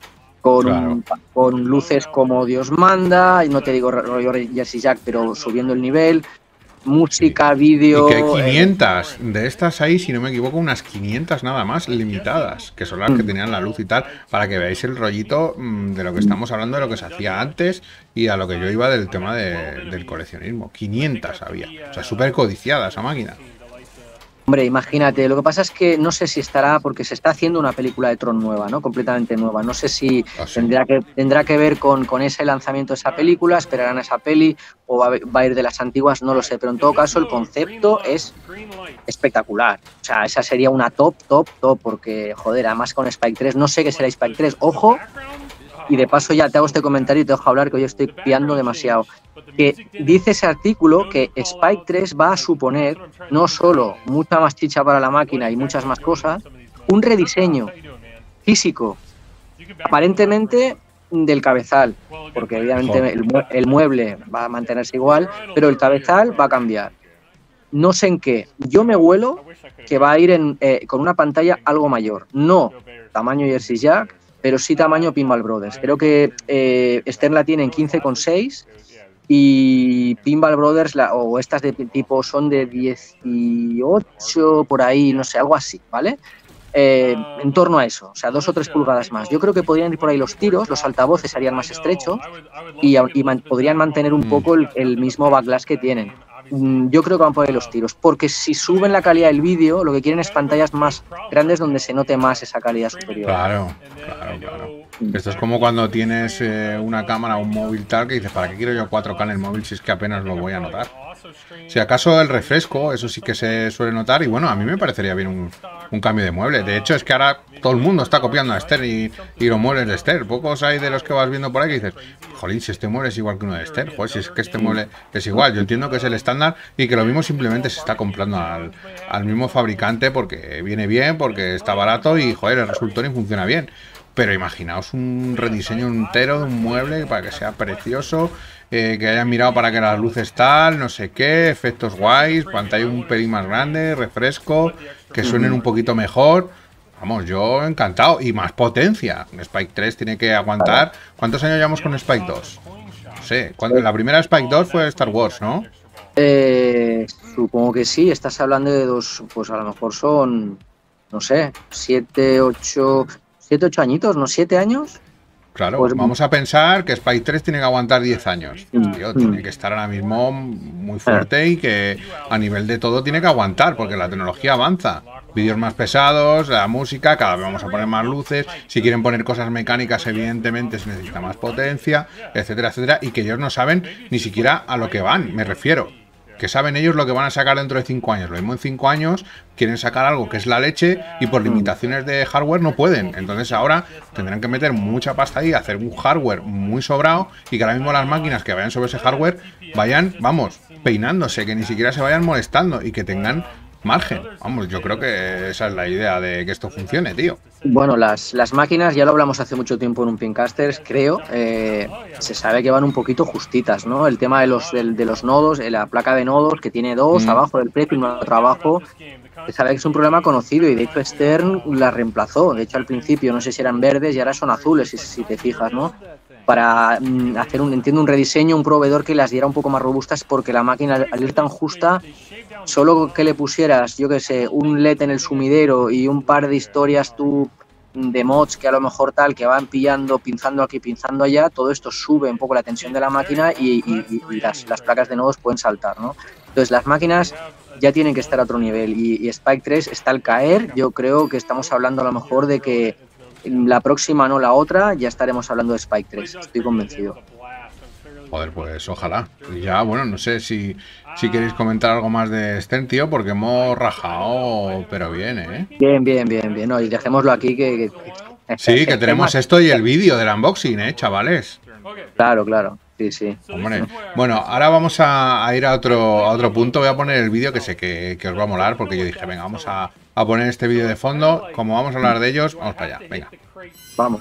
Con luces como Dios manda, y no te digo rollo Jersey Jack, pero subiendo el nivel, música, vídeo... Y que hay 500 de estas ahí, si no me equivoco, unas 500 nada más, limitadas, que son las que tenían la luz y tal, para que veáis el rollito de lo que estamos hablando, de lo que se hacía antes y a lo que yo iba del tema del coleccionismo. 500 había, o sea, súper codiciada esa máquina. Hombre, imagínate, lo que pasa es que no sé si estará, porque se está haciendo una película de Tron nueva, ¿no? Completamente nueva. No sé si tendrá que ver con ese lanzamiento de esa película, esperarán a esa peli o va a ir de las antiguas, no lo sé. Pero en todo caso el concepto es espectacular. O sea, esa sería una top, porque, joder, además con Spike 3, no sé qué será Spike 3. Ojo, y de paso ya te hago este comentario y te dejo hablar, que hoy estoy piando demasiado. Que dice ese artículo que Spike 3 va a suponer no solo mucha más chicha para la máquina y muchas más cosas, un rediseño físico, aparentemente del cabezal, porque obviamente el mueble va a mantenerse igual, pero el cabezal va a cambiar. No sé en qué. Yo me huelo que va a ir con una pantalla algo mayor, no tamaño Jersey Jack, pero sí tamaño Pinball Brothers. Creo que Stern la tiene en 15,6 y Pinball Brothers o estas de tipo son de 18 por ahí, no sé, algo así, ¿vale? En torno a eso, o sea, 2 o 3 pulgadas más. Yo creo que podrían ir por ahí los tiros, los altavoces serían más estrechos y podrían mantener un poco el mismo backlash que tienen. Yo creo que van por ahí los tiros, porque si suben la calidad del vídeo, lo que quieren es pantallas más grandes donde se note más esa calidad superior. Claro. Esto es como cuando tienes una cámara o un móvil tal, que dices, ¿para qué quiero yo 4K en el móvil si es que apenas lo voy a notar? Si acaso el refresco, eso sí que se suele notar, y bueno, a mí me parecería bien un cambio de mueble. De hecho, es que ahora todo el mundo está copiando a Stern y los muebles de Stern. Pocos hay de los que vas viendo por ahí que dices, jolín, si este mueble es igual que uno de Stern, joder, si es que este mueble es igual. Yo entiendo que es el estándar y que lo mismo simplemente se está comprando al mismo fabricante porque viene bien, porque está barato y, joder, el resultado funciona bien. Pero imaginaos un rediseño entero de un mueble para que sea precioso, que hayan mirado para que las luces tal, no sé qué, efectos guays, pantalla un pelín más grande, refresco, que suenen un poquito mejor. Vamos, yo encantado. Y más potencia. Spike 3 tiene que aguantar. ¿Cuántos años llevamos con Spike 2? No sé. La primera Spike 2 fue Star Wars, ¿no? Supongo que sí. Estás hablando de dos, pues a lo mejor son, no sé, 7, 8 añitos, ¿no? 7 años. Claro, Pues, vamos a pensar que Spike 3 tiene que aguantar 10 años. Tío, tiene que estar ahora mismo muy fuerte y que a nivel de todo tiene que aguantar, porque la tecnología avanza. Vídeos más pesados, la música, cada vez vamos a poner más luces. Si quieren poner cosas mecánicas, evidentemente se necesita más potencia, etcétera, etcétera. Y que ellos no saben ni siquiera a lo que van, me refiero. Que saben ellos lo que van a sacar dentro de 5 años. Lo mismo en 5 años quieren sacar algo que es la leche y por limitaciones de hardware no pueden. Entonces ahora tendrán que meter mucha pasta ahí, hacer un hardware muy sobrado y que ahora mismo las máquinas que vayan sobre ese hardware vayan, vamos, peinándose, que ni siquiera se vayan molestando y que tengan margen. Vamos, yo creo que esa es la idea de que esto funcione, tío. bueno, las máquinas, ya lo hablamos hace mucho tiempo en un Pincasters, creo, se sabe que van un poquito justitas, ¿no? El tema de los nodos, la placa de nodos, que tiene dos abajo del precio y uno otro abajo, se sabe que es un problema conocido y de hecho Stern la reemplazó. De hecho, al principio no sé si eran verdes y ahora son azules, si te fijas, ¿no? Para hacer un rediseño, un proveedor que las diera un poco más robustas, porque la máquina, al ir tan justa, solo que le pusieras, yo que sé, un LED en el sumidero y un par de historias tú de mods que a lo mejor tal, que van pillando, pinzando aquí, pinzando allá, todo esto sube un poco la tensión de la máquina y las placas de nodos pueden saltar, ¿no? Entonces las máquinas ya tienen que estar a otro nivel y Spike 3 está al caer. Yo creo que estamos hablando a lo mejor de que la próxima, no la otra, ya estaremos hablando de Spike 3, estoy convencido. Joder, pues ojalá. Y ya, bueno, no sé si queréis comentar algo más de Stern, tío, porque hemos rajado, pero bien, ¿eh? Bien. No, y dejémoslo aquí que sí, que tenemos esto y el vídeo del unboxing, ¿chavales? Claro. Sí. Hombre. Bueno, ahora vamos a ir a otro punto. Voy a poner el vídeo que sé que os va a molar, porque yo dije, venga, vamos a poner este vídeo de fondo. Como vamos a hablar de ellos, vamos para allá, venga. Vamos.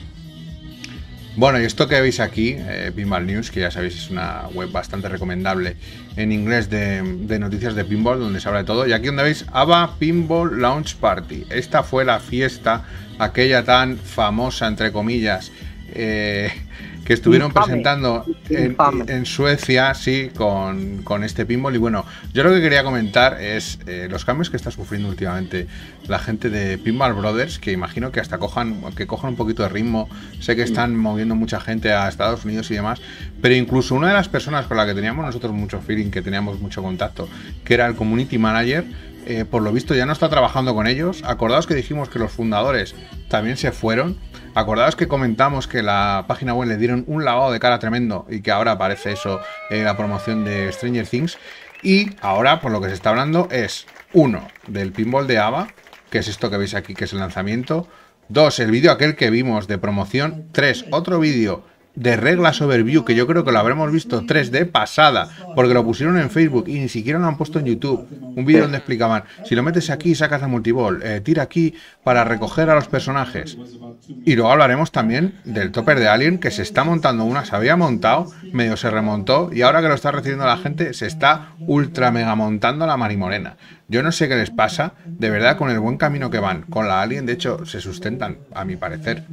Bueno, y esto que veis aquí, Pinball News, que ya sabéis es una web bastante recomendable en inglés de noticias de pinball, donde se habla de todo. Y aquí donde veis ABBA Pinball Launch Party. Esta fue la fiesta, aquella tan famosa, entre comillas, que estuvieron presentando en Suecia, sí, con este pinball. Y bueno, yo lo que quería comentar es los cambios que está sufriendo últimamente la gente de Pinball Brothers, que imagino que hasta cojan un poquito de ritmo. Sé que están moviendo mucha gente a Estados Unidos y demás, pero incluso una de las personas con la que teníamos nosotros mucho feeling, que teníamos mucho contacto, que era el community manager, por lo visto ya no está trabajando con ellos. Acordaos que dijimos que los fundadores también se fueron. Acordaos que comentamos que la página web le dieron un lavado de cara tremendo y que ahora aparece eso en la promoción de Stranger Things. Y ahora, por lo que se está hablando, es 1, del pinball de ABBA, que es esto que veis aquí, que es el lanzamiento. 2, el vídeo aquel que vimos de promoción. 3, otro vídeo de reglas overview, que yo creo que lo habremos visto 3 de pasada, porque lo pusieron en Facebook y ni siquiera lo han puesto en YouTube. Un vídeo donde explicaban, si lo metes aquí sacas la multiball, tira aquí para recoger a los personajes. Y luego hablaremos también del topper de Alien, que se está montando una, se había montado, medio se remontó, y ahora que lo está recibiendo la gente, se está ultra mega montando la marimorena. Yo no sé qué les pasa, de verdad, con el buen camino que van. Con la Alien, de hecho, se sustentan, a mi parecer,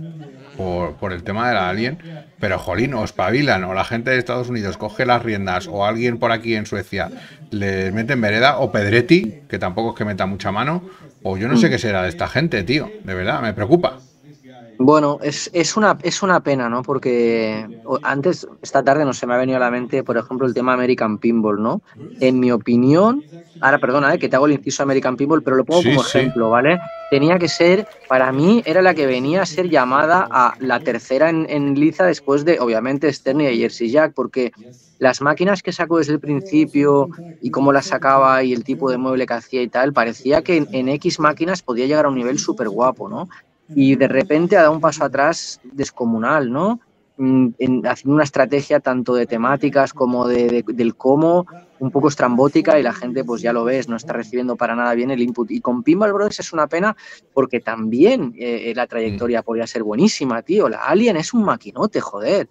por el tema de la Alien, pero jolín, o espabilan, o la gente de Estados Unidos coge las riendas, o alguien por aquí en Suecia les mete en vereda, o Pedretti, que tampoco es que meta mucha mano, o yo no sé qué será de esta gente, tío, de verdad, me preocupa. Bueno, es una pena, ¿no? Porque antes, esta tarde, no se me ha venido a la mente, por ejemplo, el tema American Pinball, ¿no? En mi opinión, ahora perdona, que te hago el inciso American Pinball, pero lo pongo como ejemplo, ¿vale? Tenía que ser, para mí, era la que venía a ser llamada a la tercera en liza después de, obviamente, Stern y Jersey Jack, porque las máquinas que sacó desde el principio y cómo las sacaba y el tipo de mueble que hacía y tal, parecía que en X máquinas podía llegar a un nivel súper guapo, ¿no? Y de repente ha dado un paso atrás descomunal, ¿no? Haciendo una estrategia tanto de temáticas como del cómo, un poco estrambótica, y la gente, pues ya lo ves, no está recibiendo para nada bien el input. Y con Pinball Brothers es una pena porque también la trayectoria podría ser buenísima, tío. La Alien es un maquinote, joder.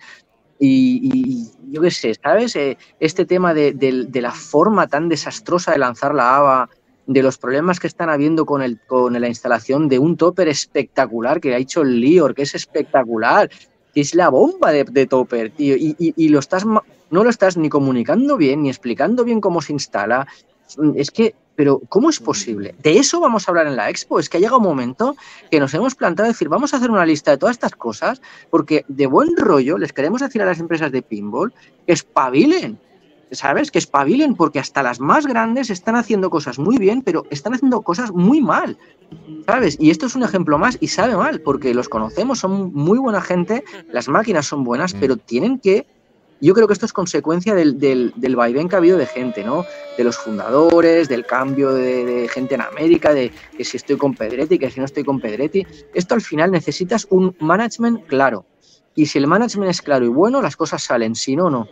Y yo qué sé, ¿sabes? Este tema de la forma tan desastrosa de lanzar la ABBA, de los problemas que están habiendo con la instalación de un topper espectacular que ha hecho el Lior, que es espectacular, que es la bomba de topper, tío, y no lo estás ni comunicando bien, ni explicando bien cómo se instala. Es que pero ¿cómo es posible? De eso vamos a hablar en la expo. Es que ha llegado un momento que nos hemos planteado decir, vamos a hacer una lista de todas estas cosas, porque de buen rollo les queremos decir a las empresas de pinball que espabilen, ¿sabes? Que espabilen, porque hasta las más grandes están haciendo cosas muy bien, pero están haciendo cosas muy mal, ¿sabes? Y esto es un ejemplo más y sabe mal, porque los conocemos, son muy buena gente, las máquinas son buenas, pero tienen que... Yo creo que esto es consecuencia del vaivén que ha habido de gente, ¿no? De los fundadores, del cambio de gente en América, de que si estoy con Pedretti, que si no estoy con Pedretti. Esto al final necesitas un management claro. Y si el management es claro y bueno, las cosas salen. Si no, no.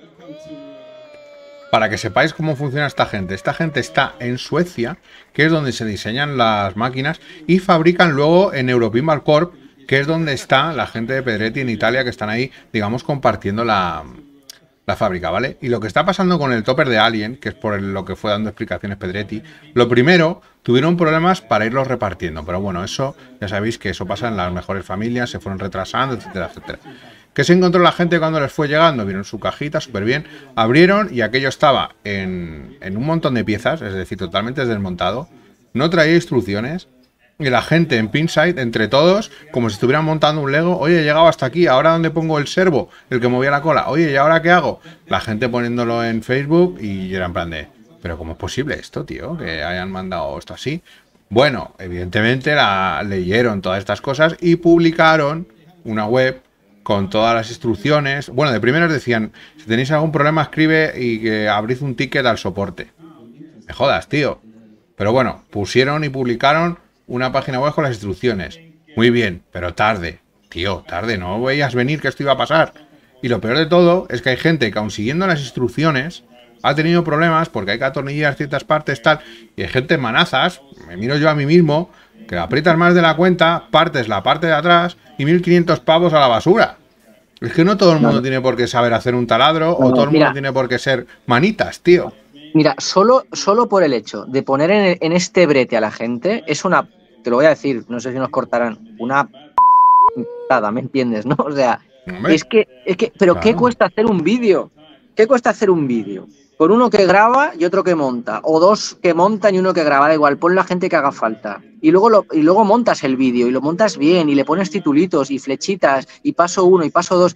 Para que sepáis cómo funciona esta gente está en Suecia, que es donde se diseñan las máquinas y fabrican luego en Europinball Corp, que es donde está la gente de Pedretti en Italia, que están ahí, digamos, compartiendo la fábrica, ¿vale? Y lo que está pasando con el topper de Alien, que es por lo que fue dando explicaciones Pedretti, lo primero, tuvieron problemas para irlos repartiendo, pero bueno, eso, ya sabéis que eso pasa en las mejores familias, se fueron retrasando, etcétera, etcétera. ¿Qué se encontró la gente cuando les fue llegando? Vieron su cajita súper bien, abrieron y aquello estaba en un montón de piezas, es decir, totalmente desmontado, no traía instrucciones. Y la gente en Pinside, entre todos, como si estuvieran montando un Lego. Oye, he llegado hasta aquí, ¿ahora dónde pongo el servo? El que movía la cola. Oye, ¿y ahora qué hago? La gente poniéndolo en Facebook y era en plan de... ¿Pero cómo es posible esto, tío? Que hayan mandado esto así. Bueno, evidentemente leyeron todas estas cosas y publicaron una web con todas las instrucciones. Bueno, de primeros decían, si tenéis algún problema, escribe y que abrís un ticket al soporte. Me jodas, tío. Pero bueno, pusieron y publicaron una página web con las instrucciones. Muy bien, pero tarde. Tío, tarde, no veías venir que esto iba a pasar. Y lo peor de todo es que hay gente que aun siguiendo las instrucciones ha tenido problemas porque hay que atornillar ciertas partes, tal. Y hay gente manazas, me miro yo a mí mismo, que aprietas más de la cuenta, partes la parte de atrás y 1.500 pavos a la basura. Es que no todo el mundo tiene por qué saber hacer un taladro o todo el mundo tiene por qué ser manitas, tío. Mira, solo por el hecho de poner en este brete a la gente, es una, te lo voy a decir, no sé si nos cortarán, una p***ada, ¿me entiendes? ¿No? O sea, es que, pero claro. ¿Qué cuesta hacer un vídeo? ¿Qué cuesta hacer un vídeo? Con uno que graba y otro que monta, o dos que montan y uno que graba, da igual, pon la gente que haga falta. Y luego montas el vídeo y lo montas bien y le pones titulitos y flechitas y paso 1 y paso 2.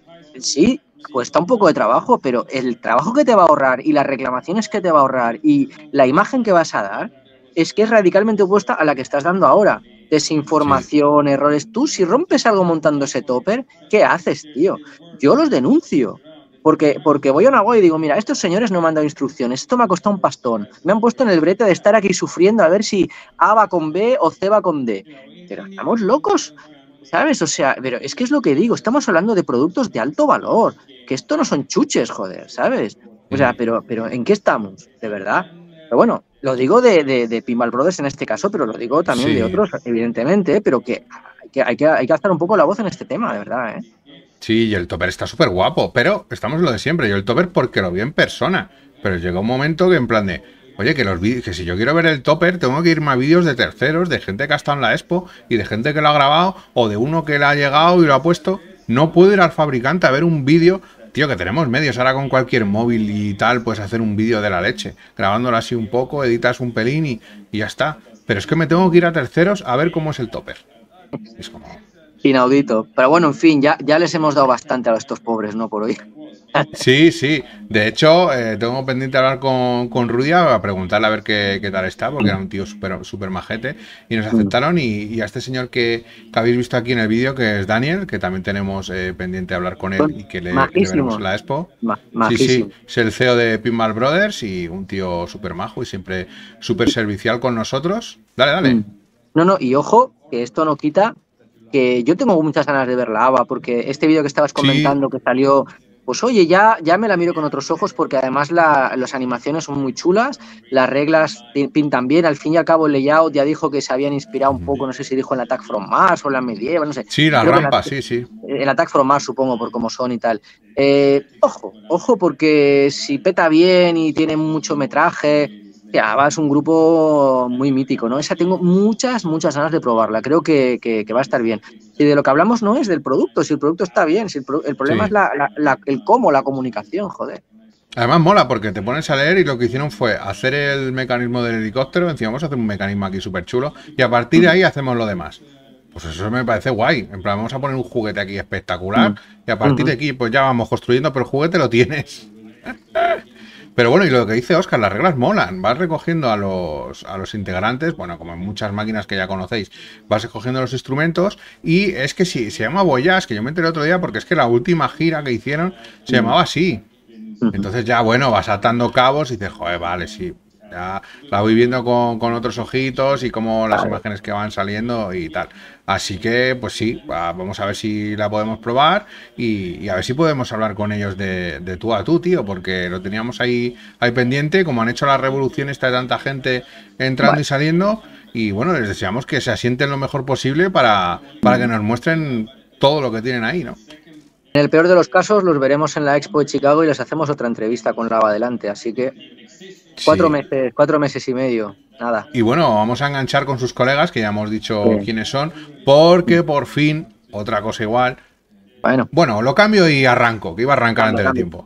Sí, cuesta un poco de trabajo, pero el trabajo que te va a ahorrar y las reclamaciones que te va a ahorrar y la imagen que vas a dar es que es radicalmente opuesta a la que estás dando ahora. Desinformación, sí. Errores. Tú, si rompes algo montando ese topper, ¿qué haces, tío? Yo los denuncio. Porque voy a una web y digo, mira, estos señores no me han dado instrucciones, esto me ha costado un pastón. Me han puesto en el brete de estar aquí sufriendo a ver si A va con B o C va con D. Pero estamos locos, ¿sabes? O sea, pero es que es lo que digo, estamos hablando de productos de alto valor, que esto no son chuches, joder, ¿sabes? O sea, pero ¿en qué estamos? De verdad. Pero bueno, lo digo de Pinball Brothers en este caso, pero lo digo también de otros, evidentemente, pero que hay que alzar un poco la voz en este tema, de verdad, ¿eh? Sí, y el topper está súper guapo, pero estamos en lo de siempre. Yo el topper porque lo vi en persona, pero llega un momento que en plan de, oye, que si yo quiero ver el topper tengo que irme a vídeos de terceros, de gente que ha estado en la expo y de gente que lo ha grabado o de uno que le ha llegado y lo ha puesto. No puedo ir al fabricante a ver un vídeo. Tío, que tenemos medios ahora con cualquier móvil y tal, puedes hacer un vídeo de la leche, grabándolo así un poco, editas un pelín y ya está. Pero es que me tengo que ir a terceros a ver cómo es el topper. Es como... inaudito. Pero bueno, en fin, ya les hemos dado bastante a estos pobres, ¿no? Por hoy. Sí, sí. De hecho, tengo pendiente hablar con Rudia a preguntarle a ver qué tal está, porque era un tío súper majete. Y nos aceptaron. Y a este señor que habéis visto aquí en el vídeo, que es Daniel, que también tenemos pendiente hablar con él y que le veremos en la expo. Sí, sí. Es el CEO de Pinball Brothers y un tío súper majo y siempre súper servicial con nosotros. Dale, dale. No, y ojo, que esto no quita que yo tengo muchas ganas de ver la AVA, porque este vídeo que estabas comentando que salió, pues oye, ya me la miro con otros ojos, porque además las animaciones son muy chulas, las reglas pintan bien, al fin y al cabo el layout ya dijo que se habían inspirado un poco, no sé si dijo en el Attack from Mars o en la Medieval, no sé. Sí, la rampa, sí. El Attack from Mars, supongo, por cómo son y tal. Ojo, porque si peta bien y tiene mucho metraje... Ya, es un grupo muy mítico, ¿no? Esa tengo muchas ganas de probarla. Creo que va a estar bien. Y de lo que hablamos no es del producto. Si el producto está bien, si el problema es el cómo, la comunicación, joder. Además mola porque te pones a leer y lo que hicieron fue hacer el mecanismo del helicóptero, encima vamos a hacer un mecanismo aquí súper chulo y a partir de ahí hacemos lo demás. Pues eso me parece guay. En plan, vamos a poner un juguete aquí espectacular y a partir de aquí pues ya vamos construyendo, pero el juguete lo tienes. Pero bueno, y lo que dice Óscar, las reglas molan. Vas recogiendo a los integrantes, bueno, como en muchas máquinas que ya conocéis, vas recogiendo los instrumentos y es que sí, se llama Voyage, que yo me enteré el otro día porque es que la última gira que hicieron se llamaba así. Entonces ya, bueno, vas atando cabos y dices, joder, vale, sí. Ya la voy viendo con otros ojitos y como las imágenes que van saliendo y tal. Así que, pues sí, vamos a ver si la podemos probar y a ver si podemos hablar con ellos de tú a tú, tío, porque lo teníamos ahí pendiente, como han hecho la revolución esta de tanta gente entrando y saliendo. Y bueno, les deseamos que se asienten lo mejor posible para que nos muestren todo lo que tienen ahí, ¿no? En el peor de los casos los veremos en la Expo de Chicago y les hacemos otra entrevista con Lava adelante, así que 4 meses y medio, nada. Y bueno, vamos a enganchar con sus colegas, que ya hemos dicho quiénes son, porque por fin, otra cosa igual. Bueno, lo cambio y arranco, que iba a arrancar antes del tiempo.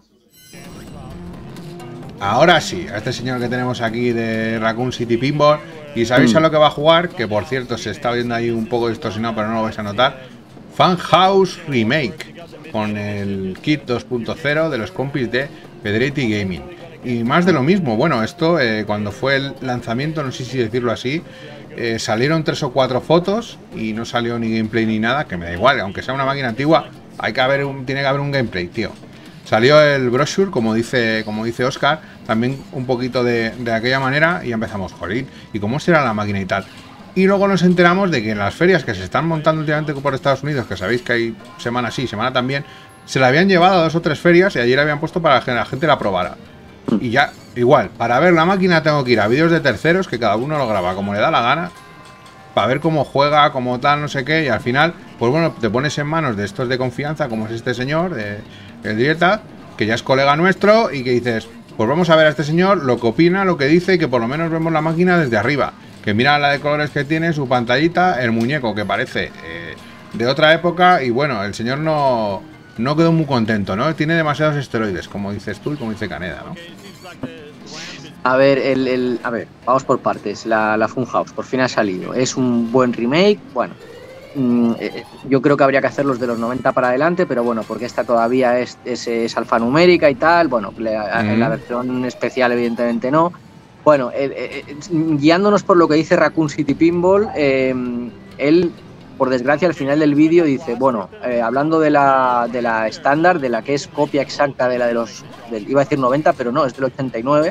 Ahora sí, a este señor que tenemos aquí de Raccoon City Pinball, y sabéis a lo que va a jugar, que por cierto se está viendo ahí un poco distorsionado, pero no lo vais a notar. Funhouse Remake, con el kit 2.0 de los compis de Pedretti Gaming. Y más de lo mismo, bueno, esto cuando fue el lanzamiento, no sé si decirlo así, salieron 3 o 4 fotos y no salió ni gameplay ni nada, que me da igual, aunque sea una máquina antigua, tiene que haber un gameplay, tío. Salió el brochure, como dice Óscar, también un poquito de aquella manera y empezamos, jolín, ¿y cómo será la máquina y tal? Y luego nos enteramos de que en las ferias que se están montando últimamente por Estados Unidos, que sabéis que hay semana sí, semana también, se la habían llevado a 2 o 3 ferias y allí la habían puesto para que la gente la probara. Y ya, igual, para ver la máquina tengo que ir a vídeos de terceros, que cada uno lo graba como le da la gana, para ver cómo juega, cómo tal, no sé qué, y al final, pues bueno, te pones en manos de estos de confianza, como es este señor, el Dieta, que ya es colega nuestro, y que dices, pues vamos a ver a este señor, lo que opina, lo que dice, y que por lo menos vemos la máquina desde arriba. Que mira la de colores que tiene, su pantallita, el muñeco que parece de otra época y bueno, el señor no quedó muy contento, ¿no? Tiene demasiados esteroides, como dices tú y como dice Caneda, ¿no? A ver, vamos por partes. La Funhouse por fin ha salido. Es un buen remake, bueno. Yo creo que habría que hacerlos de los 90 para adelante, pero bueno, porque esta todavía es alfanumérica y tal, bueno, la versión especial evidentemente no. Bueno, guiándonos por lo que dice Raccoon City Pinball, él, por desgracia, al final del vídeo dice, bueno, hablando de la estándar, de la que es copia exacta de la de los, iba a decir 90, pero no, es del 89,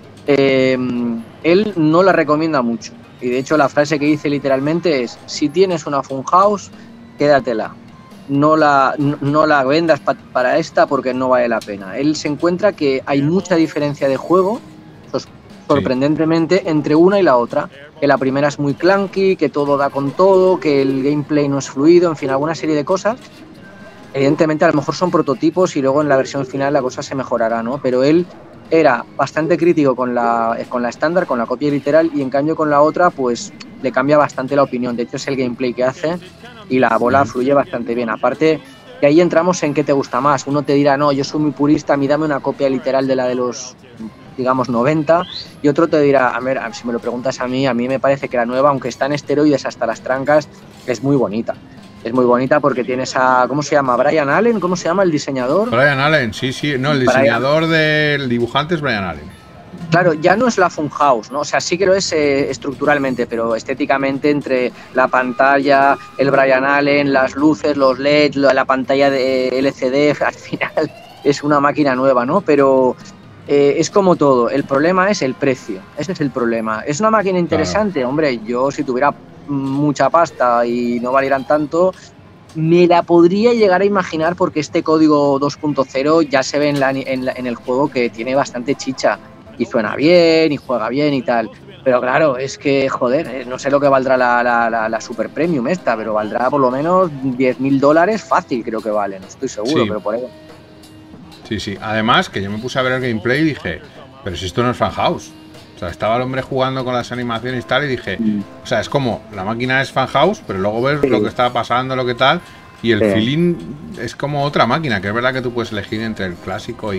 él no la recomienda mucho. Y de hecho la frase que dice literalmente es, si tienes una Funhouse, quédatela. No la vendas para esta porque no vale la pena. Él se encuentra que hay mucha diferencia de juego, sorprendentemente, entre una y la otra, que la primera es muy clunky, que todo da con todo, que el gameplay no es fluido, en fin, alguna serie de cosas. Evidentemente a lo mejor son prototipos y luego en la versión final la cosa se mejorará, ¿no? Pero él era bastante crítico con la estándar, con la copia literal, y en cambio con la otra pues le cambia bastante la opinión. De hecho es el gameplay que hace y la bola fluye bastante bien. Aparte, de ahí entramos en qué te gusta más. Uno te dirá, no, yo soy muy purista, a mí dame una copia literal de la de los, digamos, 90, y otro te dirá, a ver, si me lo preguntas a mí me parece que la nueva, aunque está en esteroides hasta las trancas, es muy bonita. Es muy bonita porque tienes a, ¿cómo se llama? Brian Allen, ¿cómo se llama el diseñador? Brian Allen, sí, no, el diseñador del dibujante es Brian Allen. Claro, ya no es la Funhouse, ¿no? O sea, sí que lo es estructuralmente, pero estéticamente entre la pantalla, el Brian Allen, las luces, los LEDs, la pantalla de LCD, al final es una máquina nueva, ¿no? Pero es como todo, el problema es el precio, ese es el problema. ¿Es una máquina interesante? Claro. Hombre, yo si tuviera mucha pasta y no valieran tanto, me la podría llegar a imaginar porque este código 2.0 ya se ve en el juego que tiene bastante chicha y suena bien y juega bien y tal. Pero claro, es que, joder, no sé lo que valdrá la Super Premium esta, pero valdrá por lo menos $10.000 fácil, creo que vale, no estoy seguro, pero por ahí. Sí, además que yo me puse a ver el gameplay y dije, pero si esto no es Funhouse. O sea, estaba el hombre jugando con las animaciones y tal y dije, o sea, es como, la máquina es Funhouse, pero luego ves lo que está pasando, lo que tal, y el feeling es como otra máquina, que es verdad que tú puedes elegir entre el clásico y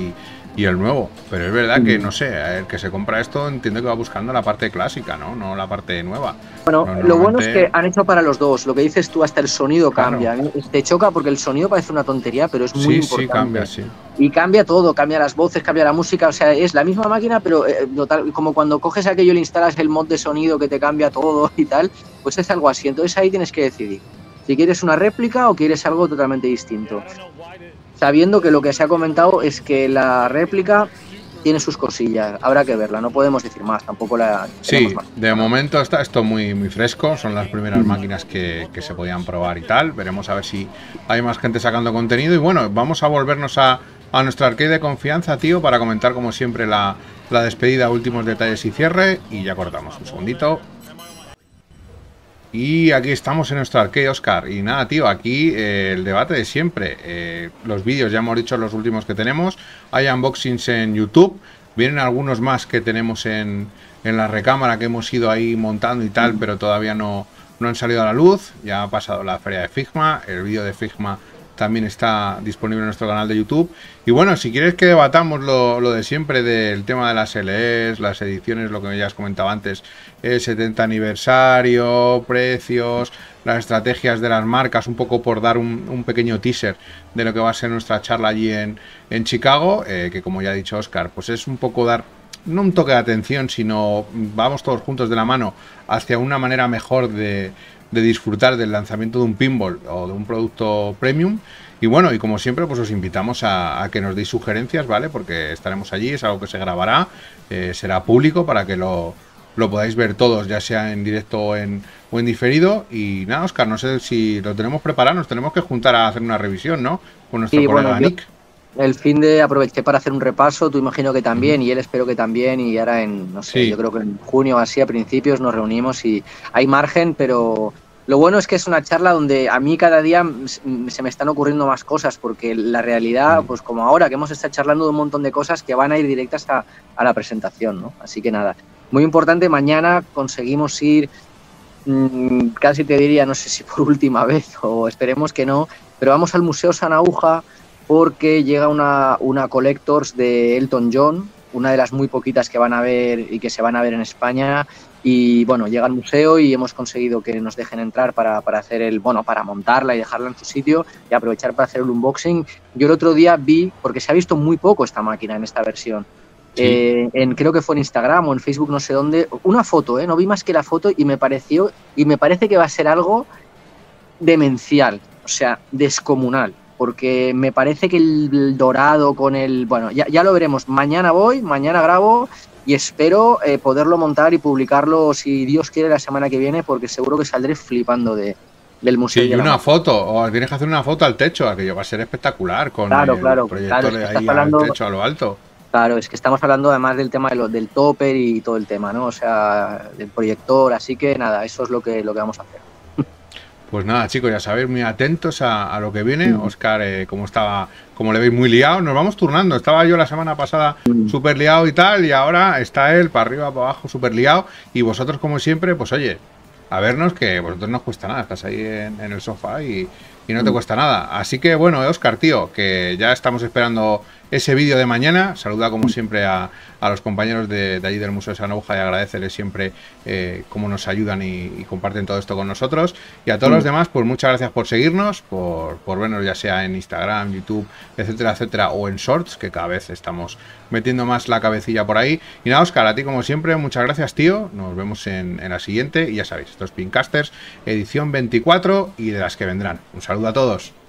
y el nuevo. Pero es verdad que, no sé, el que se compra esto entiendo que va buscando la parte clásica, ¿no? No la parte nueva. Bueno, lo bueno es que han hecho para los dos. Lo que dices tú, hasta el sonido cambia. Te choca porque el sonido parece una tontería, pero es muy importante. Sí, cambia, sí. Y cambia todo, cambia las voces, cambia la música. O sea, es la misma máquina, pero total, como cuando coges aquello y le instalas el mod de sonido que te cambia todo y tal, pues es algo así. Entonces ahí tienes que decidir si quieres una réplica o quieres algo totalmente distinto. Sabiendo que lo que se ha comentado es que la réplica tiene sus cosillas, habrá que verla, no podemos decir más, tampoco la... Sí, más. De momento está esto muy fresco, son las primeras máquinas que se podían probar y tal, veremos a ver si hay más gente sacando contenido y bueno, vamos a volvernos a nuestro arcade de confianza, tío, para comentar como siempre la despedida, últimos detalles y cierre y ya cortamos un segundito. Y aquí estamos en nuestro arcade, Óscar. Y nada, tío, aquí el debate de siempre. Los vídeos, ya hemos dicho los últimos que tenemos. Hay unboxings en YouTube. Vienen algunos más que tenemos en la recámara que hemos ido ahí montando y tal, pero todavía no han salido a la luz. Ya ha pasado la feria de Figma. El vídeo de Figma también está disponible en nuestro canal de YouTube. Y bueno, si quieres que debatamos lo de siempre del tema de las LEs, las ediciones, lo que ya has comentado antes, el 70 aniversario, precios, las estrategias de las marcas, un poco por dar un pequeño teaser de lo que va a ser nuestra charla allí en Chicago, que como ya ha dicho Óscar, pues es un poco dar, no un toque de atención, sino vamos todos juntos de la mano hacia una manera mejor de disfrutar del lanzamiento de un pinball o de un producto premium. Y bueno, y como siempre, pues os invitamos a que nos deis sugerencias, ¿vale? Porque estaremos allí, es algo que se grabará, será público para que lo podáis ver todos, ya sea en directo o en diferido. Y nada, Óscar, no sé si lo tenemos preparado, nos tenemos que juntar a hacer una revisión, ¿no? Con nuestro colega Nick. El fin de aproveché para hacer un repaso, tú imagino que también, y él espero que también, y ahora no sé, yo creo que en junio así a principios nos reunimos y hay margen, pero lo bueno es que es una charla donde a mí cada día se me están ocurriendo más cosas, porque la realidad, pues como ahora que hemos estado charlando de un montón de cosas que van a ir directas a la presentación, ¿no? Así que nada, muy importante, mañana conseguimos ir, casi te diría, no sé si por última vez o esperemos que no, pero vamos al Museo Sanauja, porque llega una Collectors de Elton John, una de las muy poquitas que van a ver y que se van a ver en España, y bueno, llega al museo y hemos conseguido que nos dejen entrar para hacer para montarla y dejarla en su sitio y aprovechar para hacer el unboxing. Yo el otro día vi, porque se ha visto muy poco esta máquina en esta versión, sí. Creo que fue en Instagram o en Facebook, no sé dónde, una foto, no vi más que la foto y me parece que va a ser algo demencial, o sea, descomunal. Porque me parece que el dorado con el... Bueno, ya lo veremos. Mañana mañana grabo y espero poderlo montar y publicarlo, si Dios quiere, la semana que viene, porque seguro que saldré flipando del museo. Sí, y una foto, o tienes que hacer una foto al techo, aquello va a ser espectacular, con el proyector ahí al techo, a lo alto. Claro, es que estamos hablando además del tema del topper y todo el tema, ¿no? O sea, del proyector, así que nada, eso es lo que vamos a hacer. Pues nada, chicos, ya sabéis, muy atentos a lo que viene. Óscar, como le veis, muy liado. Nos vamos turnando. Estaba yo la semana pasada súper liado y tal, y ahora está él para arriba, para abajo, súper liado. Y vosotros, como siempre, pues oye, a vernos, que vosotros no os cuesta nada. Estás ahí en el sofá y no te cuesta nada. Así que bueno, Óscar, tío, que ya estamos esperando ese vídeo de mañana. Saluda como siempre a los compañeros de allí del Museo de Sanauja y agradecerles siempre cómo nos ayudan y comparten todo esto con nosotros. Y a todos los demás, pues muchas gracias por seguirnos, por vernos ya sea en Instagram, YouTube, etcétera, etcétera, o en Shorts, que cada vez estamos metiendo más la cabecilla por ahí. Y nada, Óscar, a ti como siempre, muchas gracias, tío. Nos vemos en la siguiente. Y ya sabéis, estos Pincasters, edición 24 y de las que vendrán. Un saludo a todos.